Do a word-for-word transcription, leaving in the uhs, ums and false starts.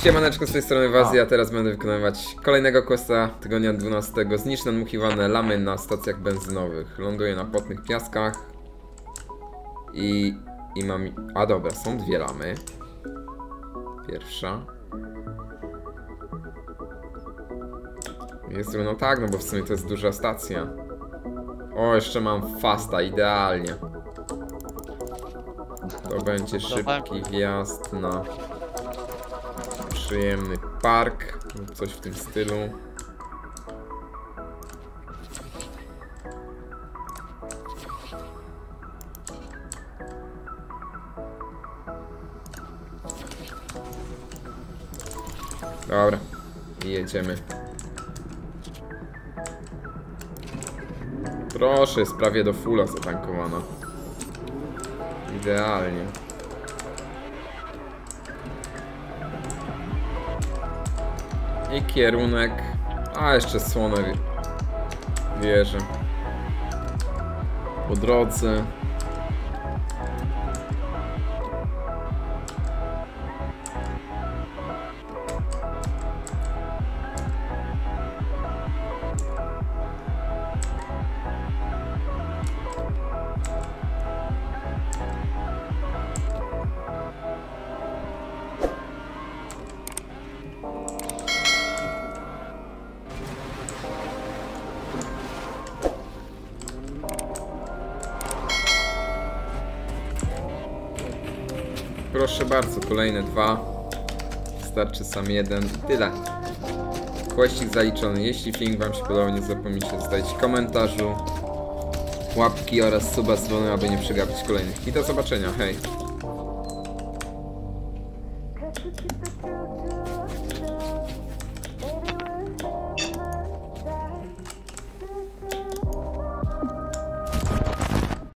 Siemaneczko, z tej strony Wazy, a teraz będę wykonywać kolejnego questa tygodnia dwunastego. Zniszcz nadmuchiwane lamy na stacjach benzynowych. Ląduję na potnych piaskach. I... i mam... A dobra, są dwie lamy. Pierwsza. Jezu, no tak, no bo w sumie to jest duża stacja. O, jeszcze mam fasta, idealnie. To będzie szybki wjazd na przyjemny park, coś w tym stylu. Dobra, i jedziemy. Proszę, jest prawie do fulla zatankowana. Idealnie. I kierunek... A, jeszcze słone wieże. Po drodze. Proszę bardzo, kolejne dwa. Wystarczy sam jeden. Tyle. Questik zaliczony. Jeśli film wam się podobał, nie zapomnijcie zostawić komentarzu, łapki oraz suba z dzwonem, aby nie przegapić kolejnych. I do zobaczenia. Hej!